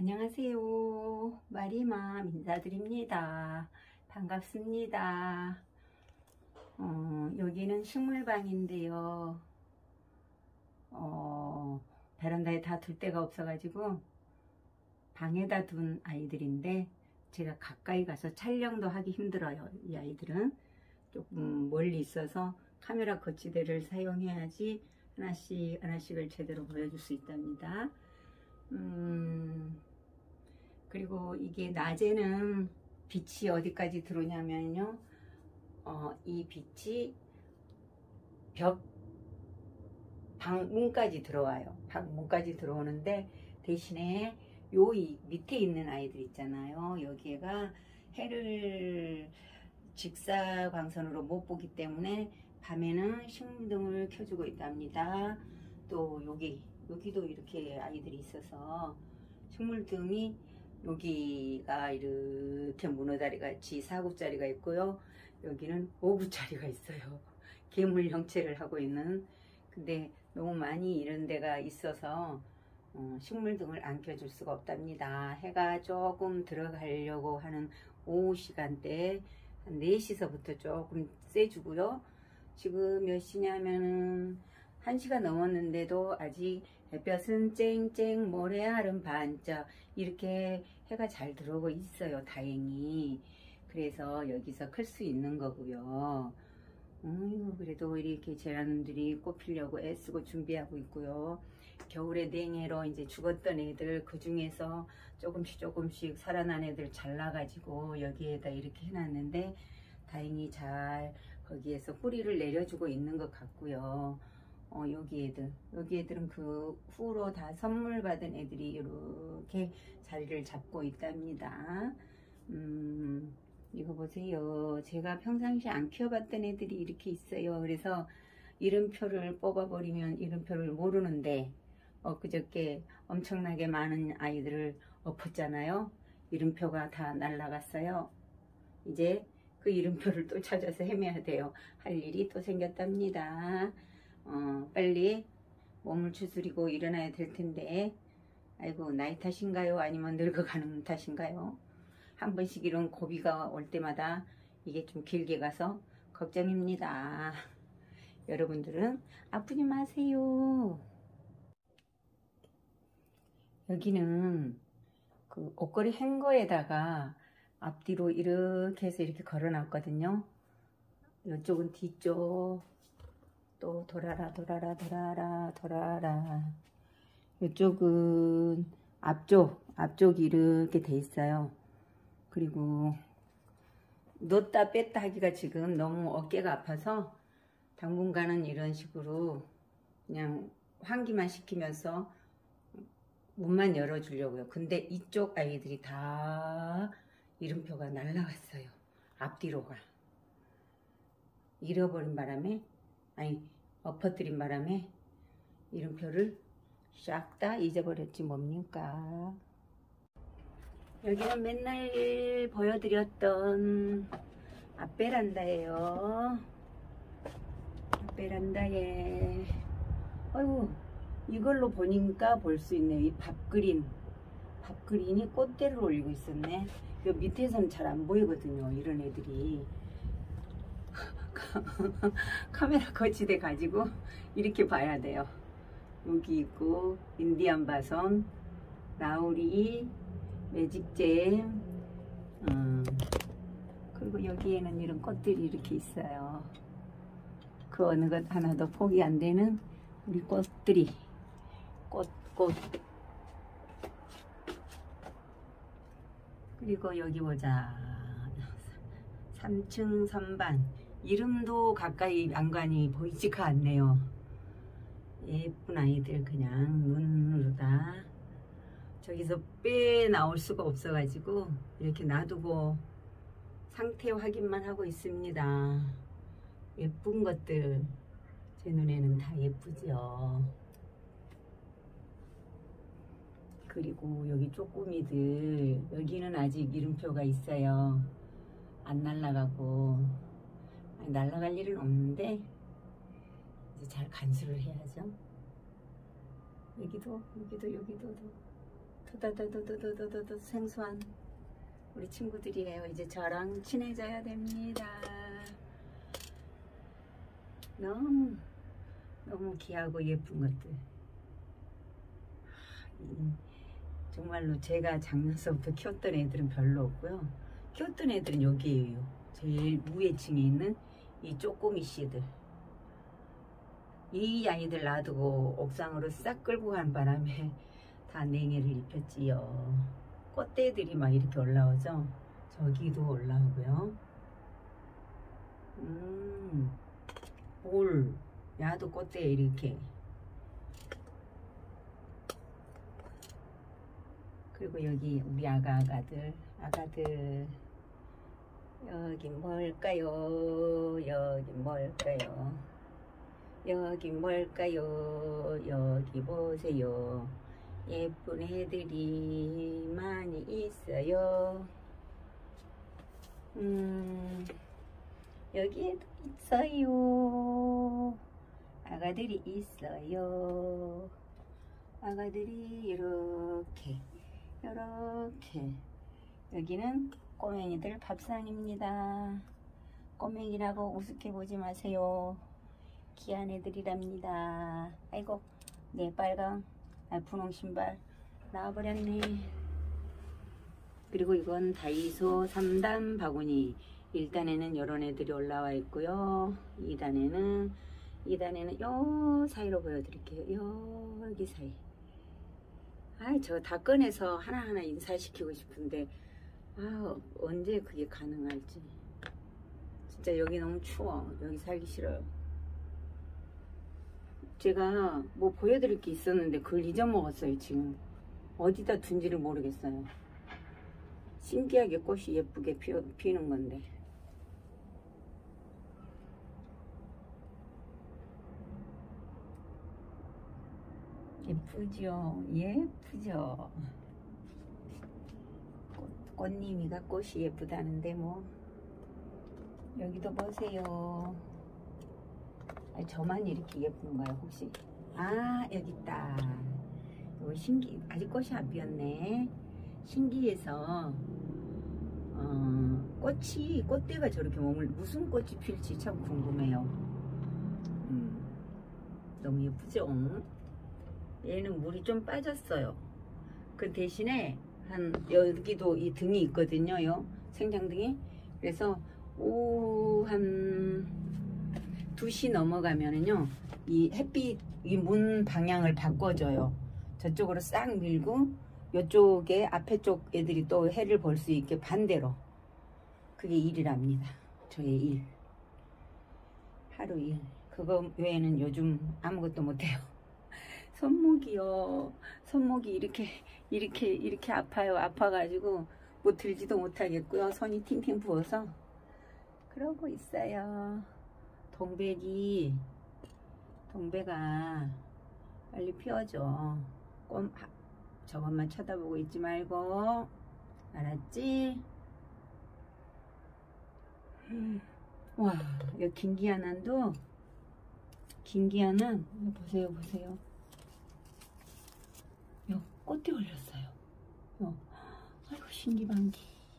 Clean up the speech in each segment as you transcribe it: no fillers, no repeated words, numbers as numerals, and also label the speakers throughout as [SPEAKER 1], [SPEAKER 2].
[SPEAKER 1] 안녕하세요. 마리맘 인사드립니다. 반갑습니다. 여기는 식물방인데요. 베란다에 다 둘 데가 없어가지고 방에다 둔 아이들인데 제가 가까이 가서 촬영도 하기 힘들어요. 이 아이들은 조금 멀리 있어서 카메라 거치대를 사용해야지 하나씩을 제대로 보여줄 수 있답니다. 그리고 이게 낮에는 빛이 어디까지 들어오냐면요, 이 빛이 방문까지 들어와요. 방문까지 들어오는데 대신에 밑에 있는 아이들 있잖아요. 여기가 해를 직사광선으로 못 보기 때문에 밤에는 식물등을 켜주고 있답니다. 또 여기도 이렇게 아이들이 있어서 식물등이 여기가 이렇게 문어다리 같이 4구짜리가 있고요. 여기는 5구짜리가 있어요. 괴물 형체를 하고 있는. 근데 너무 많이 이런 데가 있어서 식물등을 안 켜줄 수가 없답니다. 해가 조금 들어가려고 하는 오후 시간대 한 4시서부터 조금 쐬주고요. 지금 몇 시냐면은 1시가 넘었는데도 아직 햇볕은 쨍쨍 모래알은 반짝 이렇게 해가 잘 들어오고 있어요. 다행히. 그래서 여기서 클 수 있는 거고요. 그래도 이렇게 제라늄들이 꽃 피려고 애쓰고 준비하고 있고요. 겨울에 냉해로 이제 죽었던 애들 그 중에서 조금씩 살아난 애들 잘라가지고 여기에다 이렇게 해놨는데 다행히 잘 거기에서 뿌리를 내려주고 있는 것 같고요. 여기 애들은 그 후로 다 선물 받은 애들이 이렇게 자리를 잡고 있답니다. 이거 보세요. 제가 평상시에 안 키워봤던 애들이 이렇게 있어요. 그래서 이름표를 뽑아버리면 이름표를 모르는데 그저께 엄청나게 많은 아이들을 엎었잖아요. 이름표가 다 날라갔어요. 이제 그 이름표를 또 찾아서 헤매야 돼요. 할 일이 또 생겼답니다. 빨리 몸을 추스리고 일어나야 될 텐데, 아이고, 나이 탓인가요? 아니면 늙어가는 탓인가요? 한 번씩 이런 고비가 올 때마다 이게 좀 길게 가서 걱정입니다. 여러분들은 아프지 마세요. 여기는 그 옷걸이 행거에다가 앞뒤로 이렇게 해서 이렇게 걸어 놨거든요. 이쪽은 뒤쪽, 또 돌아라. 이쪽은 앞쪽이 이렇게 돼 있어요. 그리고 넣었다 뺐다 하기가 지금 너무 어깨가 아파서 당분간은 이런 식으로 그냥 환기만 시키면서 문만 열어주려고요. 근데 이쪽 아이들이 다 이름표가 날라갔어요. 앞뒤로가. 잃어버린 바람에, 엎어뜨린 바람에 이름표를 싹 다 잊어버렸지 뭡니까. 여기는 맨날 보여드렸던 앞베란다예요. 앞베란다에 아이고, 이걸로 보니까 볼 수 있네요. 이 밥그린이 꽃대를 올리고 있었네. 요 밑에서는 잘 안 보이거든요. 이런 애들이. 카메라 거치대 가지고 이렇게 봐야 돼요. 여기 있고 인디안 바선, 나우리, 매직잼, 그리고 여기에는 이런 꽃들이 이렇게 있어요. 그 어느 것 하나도 포기 안 되는 우리 꽃들이 꽃. 그리고 여기 보자. 3층 선반. 이름도 가까이 안간이 보이지가 않네요. 예쁜 아이들 그냥 눈으로 다. 저기서 빼 나올 수가 없어가지고 이렇게 놔두고 상태 확인만 하고 있습니다. 예쁜 것들. 제 눈에는 다 예쁘죠. 그리고 여기 쪼꼬미들, 여기는 아직 이름표가 있어요. 안 날아가고. 날아갈 일은 없는데 이제 잘 간수를 해야죠. 여기도 도도도도도도도도 생소한 우리 친구들이에요. 이제 저랑 친해져야 됩니다. 너무 귀하고 예쁜 것들. 정말로 제가 작년서부터 키웠던 애들은 별로 없고요. 키웠던 애들은 여기에요. 제일 위에 층에 있는 이 쪼꼬미 씨들. 이 아이들 놔두고 옥상으로 싹 끌고 간 바람에 다 냉해를 입혔지요. 꽃대들이 막 이렇게 올라오죠. 저기도 올라오고요. 올 야도 꽃대 이렇게. 그리고 여기 우리 아가들 여기 뭘까요? 여기 뭘까요? 여기 뭘까요? 여기 보세요. 예쁜 애들이 많이 있어요. 여기에도 있어요. 아가들이 있어요. 아가들이 이렇게 여기는 꼬맹이들 밥상입니다. 꼬맹이라고 우습게 보지 마세요. 귀한 애들이랍니다. 아이고 내 빨강 분홍 신발 나와버렸네. 그리고 이건 다이소 3단 바구니. 1단에는 이런 애들이 올라와 있고요. 2단에는 요 사이로 보여드릴게요. 여기 사이. 아이 저 다 꺼내서 하나하나 인사시키고 싶은데 언제 그게 가능할지. 진짜 여기 너무 추워. 여기 살기 싫어요. 제가 뭐 보여드릴 게 있었는데 그걸 잊어먹었어요. 지금 어디다 둔지를 모르겠어요. 신기하게 꽃이 예쁘게 피는 건데. 예쁘죠? 예쁘죠? 꽃님이가 꽃이 예쁘다는데 뭐. 여기도 보세요. 아니, 저만 이렇게 예쁜가요 혹시? 여기 있다. 이거 아직 꽃이 안 피었네. 신기해서 꽃대가 저렇게 무슨 꽃이 필지 참 궁금해요. 너무 예쁘죠? 얘는 물이 좀 빠졌어요. 그 대신에 여기도 이 등이 있거든요. 요 생장등이. 그래서 오후 한 2시 넘어가면은요, 이 햇빛 이 문 방향을 바꿔줘요. 저쪽으로 싹 밀고 이쪽에 앞에 쪽 애들이 또 해를 볼 수 있게 반대로. 그게 일이랍니다. 저의 일. 하루 일. 그거 외에는 요즘 아무것도 못해요. 손목이요. 손목이 이렇게 아파요. 아파가지고 뭐 들지도 못하겠고요. 손이 팅팅 부어서 그러고 있어요. 동배가 빨리 피워줘. 저것만 쳐다보고 있지 말고. 알았지? 와, 여기 긴기아난도 긴기아난 보세요. 요 꽃이 올렸어요. 아이고 신기반기.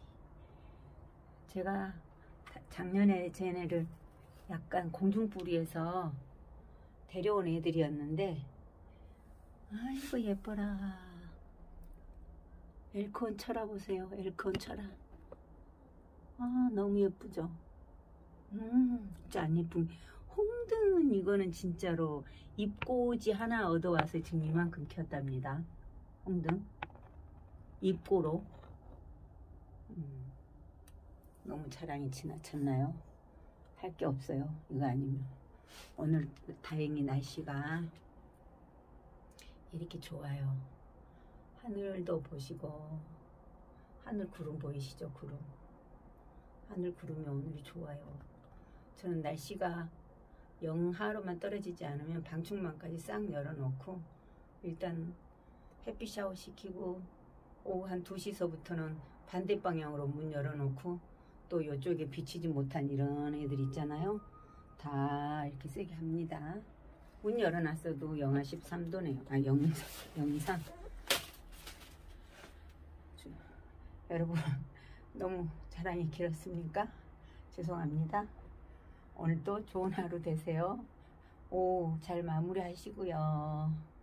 [SPEAKER 1] 제가 작년에 쟤네를 약간 공중뿌리에서 데려온 애들이었는데 아이고 예뻐라. 엘콘 철아 보세요. 엘콘 철아. 너무 예쁘죠? 진짜 안 예쁜. 홍등은 이거는 진짜로 잎꽂이 하나 얻어와서 지금 이만큼 켰답니다. 홍등 잎고로. 너무 자랑이 지나쳤나요? 할 게 없어요. 이거 아니면. 오늘 다행히 날씨가 이렇게 좋아요. 하늘도 보시고. 하늘 구름 보이시죠? 구름. 하늘 구름이 오늘이 좋아요. 저는 날씨가 영하로만 떨어지지 않으면 방충망까지 싹 열어놓고 일단 햇빛 샤워 시키고 오후 한 2시서부터는 반대 방향으로 문 열어놓고 또 이쪽에 비치지 못한 이런 애들 있잖아요. 다 이렇게 세게 합니다. 문 열어놨어도 영하 13도네요. 영상. 여러분 너무 자랑이 길었습니까? 죄송합니다. 오늘도 좋은 하루 되세요. 오, 잘 마무리 하시고요.